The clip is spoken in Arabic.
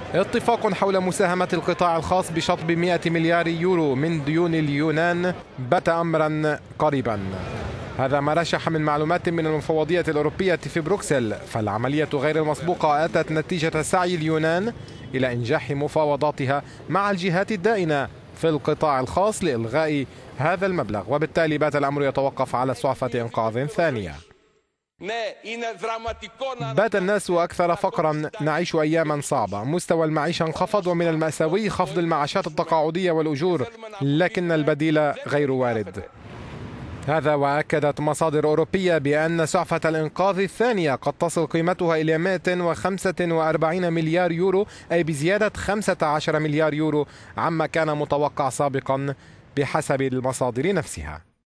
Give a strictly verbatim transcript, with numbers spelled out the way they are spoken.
اتفاق حول مساهمة القطاع الخاص بشطب مئة مليار يورو من ديون اليونان بات أمرا قريبا. هذا ما رشح من معلومات من المفوضية الأوروبية في بروكسل، فالعملية غير المسبوقة أتت نتيجة سعي اليونان إلى إنجاح مفاوضاتها مع الجهات الدائنة في القطاع الخاص لإلغاء هذا المبلغ، وبالتالي بات الأمر يتوقف على صعفة إنقاذ ثانية. بات الناس أكثر فقرا، نعيش أياما صعبة، مستوى المعيشة انخفض، ومن المأساوي خفض المعاشات التقاعدية والأجور، لكن البديل غير وارد. هذا وأكدت مصادر أوروبية بأن سعفة الإنقاذ الثانية قد تصل قيمتها إلى مئة وخمسة وأربعين مليار يورو، أي بزيادة خمسة عشر مليار يورو عما كان متوقع سابقا بحسب المصادر نفسها.